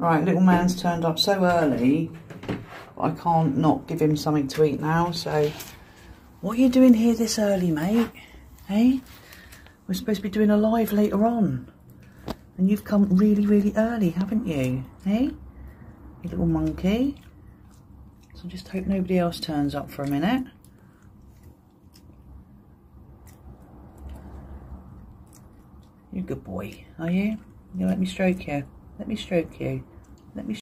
Right, little man's turned up so early, I can't not give him something to eat now, so... What are you doing here this early, mate? Hey? We're supposed to be doing a live later on. And you've come really, really early, haven't you? Hey? You little monkey. So just hope nobody else turns up for a minute. You're a good boy, are you? You let me stroke you? Let me stroke you. Let me